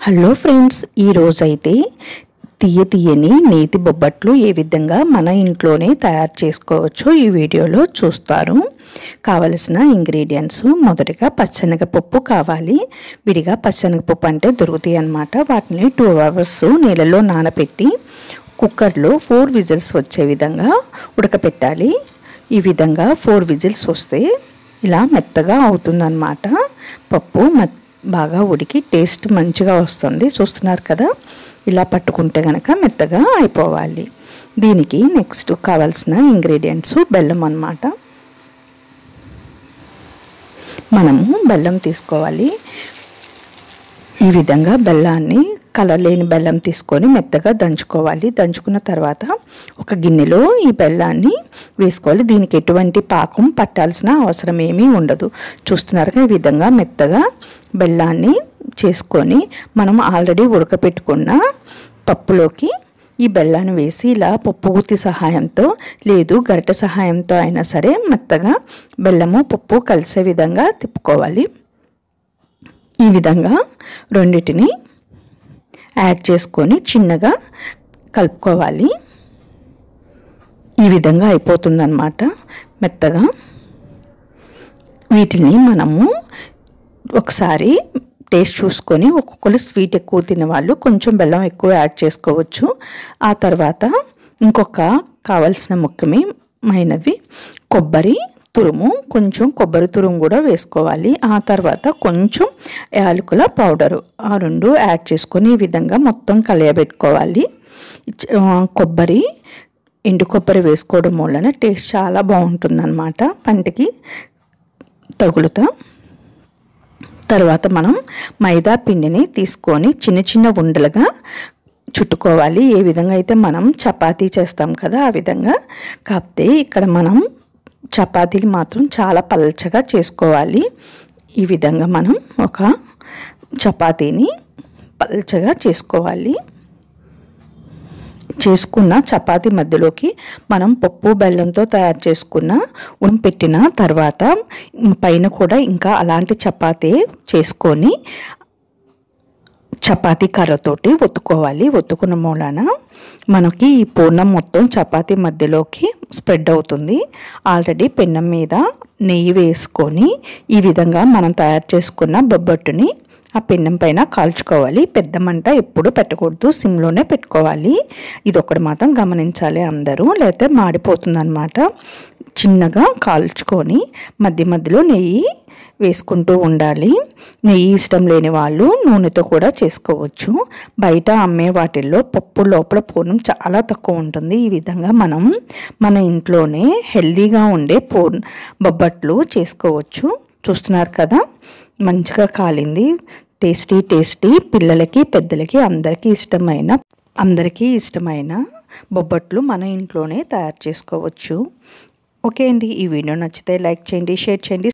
Hello friends, ఈరోజైతే తీయని నేతి బొబ్బట్లు ఏ విధంగా మన ఇంట్లోనే తయారు చేసుకోవచ్చో ఈ వీడియోలో చూస్తారు. కావలసిన ఇంగ్రీడియంట్స్ మొదటగా పచ్చెనగపప్పు కావాలి. విడిగా పచ్చెనగపప్పు అంటే దొరుకుతాయి అన్నమాట. వాటిని 2 hours నీళ్ళలో నానబెట్టి కుక్కర్లో 4 విజిల్స్ వచ్చే విధంగా ఉడకపెట్టాలి. ఈ విధంగా 4 విజిల్స్ వస్తే ఇలా మెత్తగా అవుతుందన్నమాట. పప్పు బాగా ఉడికి టేస్ట్ మంచిగా వస్తుంది. చూస్తున్నారు కదా, ఇలా పట్టుకుంటే కనుక మెత్తగా అయిపోవాలి. దీనికి నెక్స్ట్ కావాల్సిన ఇంగ్రీడియంట్స్ బెల్లం అన్నమాట. మనము బెల్లం తీసుకోవాలి. ఈ విధంగా బెల్లాన్ని కలర్ లేని బెల్లం తీసుకొని మెత్తగా దంచుకోవాలి. దంచుకున్న తర్వాత ఒక గిన్నెలో ఈ బెల్లాన్ని వేసుకోవాలి. దీనికి ఎటువంటి పాకం పట్టాల్సిన అవసరం ఏమీ ఉండదు. చూస్తున్నారుగా, ఈ విధంగా మెత్తగా బెల్లాన్ని చేసుకొని మనం ఆల్రెడీ ఉడకపెట్టుకున్న పప్పులోకి ఈ బెల్లాన్ని వేసి ఇలా పప్పు గుత్తి సహాయంతో లేదు గరిటె సహాయంతో అయినా సరే మెత్తగా బెల్లము పప్పు కలిసే విధంగా తిప్పుకోవాలి. ఈ విధంగా రెండిటిని యాడ్ చేసుకొని చిన్నగా కలుపుకోవాలి. ఈ విధంగా అయిపోతుందన్నమాట మెత్తగా. వీటిని మనము ఒకసారి టేస్ట్ చూసుకొని, ఒక్కొక్కరు స్వీట్ ఎక్కువ తినేవాళ్ళు కొంచెం బెల్లం ఎక్కువ యాడ్ చేసుకోవచ్చు. ఆ తర్వాత ఇంకొక కావాల్సిన ముఖ్యమైనవి కొబ్బరి తురుము, కొంచెం కొబ్బరి తురుము కూడా వేసుకోవాలి. ఆ తర్వాత కొంచెం యాలకుల పౌడరు, ఆ రెండు యాడ్ చేసుకొని ఈ విధంగా మొత్తం కలియబెట్టుకోవాలి. కొబ్బరి ఎండు కొబ్బరి వేసుకోవడం వలన టేస్ట్ చాలా బాగుంటుందన్నమాట, పంటికి తగులుతా. తర్వాత మనం మైదా పిండిని తీసుకొని చిన్న చిన్న ఉండలుగా చుట్టుకోవాలి. ఏ విధంగా అయితే మనం చపాతీ చేస్తాం కదా ఆ విధంగా. కాకపోతే ఇక్కడ మనం చపాతీలు మాత్రం చాలా పల్చగా చేసుకోవాలి. ఈ విధంగా మనం ఒక చపాతీని పల్చగా చేసుకోవాలి. చేసుకున్న చపాతీ మధ్యలోకి మనం పప్పు బెల్లంతో తయారు చేసుకున్న పెట్టిన తర్వాత పైన కూడా ఇంకా అలాంటి చపాతీ చేసుకొని చపాతీ కర్రతోటి ఒత్తుకోవాలి. ఒత్తుకున్న మూలాన మనకి ఈ పూర్ణం మొత్తం చపాతీ మధ్యలోకి స్ప్రెడ్ అవుతుంది. ఆల్రెడీ పెన్నం మీద నెయ్యి వేసుకొని ఈ విధంగా మనం తయారు చేసుకున్న బొబ్బట్టుని ఆ పెన్నం పైన కాల్చుకోవాలి. పెద్ద మంట ఎప్పుడు పెట్టకూడదు, సిమ్లోనే పెట్టుకోవాలి. ఇది ఒకటి మాత్రం గమనించాలి అందరూ, లేకపోతే మాడిపోతుందన్నమాట. చిన్నగా కాల్చుకొని మధ్య మధ్యలో నెయ్యి వేసుకుంటూ ఉండాలి. నెయ్యి ఇష్టం లేని వాళ్ళు నూనెతో కూడా చేసుకోవచ్చు. బయట అమ్మే వాటిల్లో పప్పు లోపల పూర్ణం చాలా తక్కువ ఉంటుంది. ఈ విధంగా మనం మన ఇంట్లోనే హెల్దీగా ఉండే బొబ్బట్లు చేసుకోవచ్చు. చూస్తున్నారు కదా, మంచిగా కాలింది. టేస్టీ పిల్లలకి పెద్దలకి అందరికీ ఇష్టమైన బొబ్బట్లు మన ఇంట్లోనే తయారు చేసుకోవచ్చు. ఓకే అండి, ఈ వీడియో నచ్చితే లైక్ చేయండి, షేర్ చేయండి.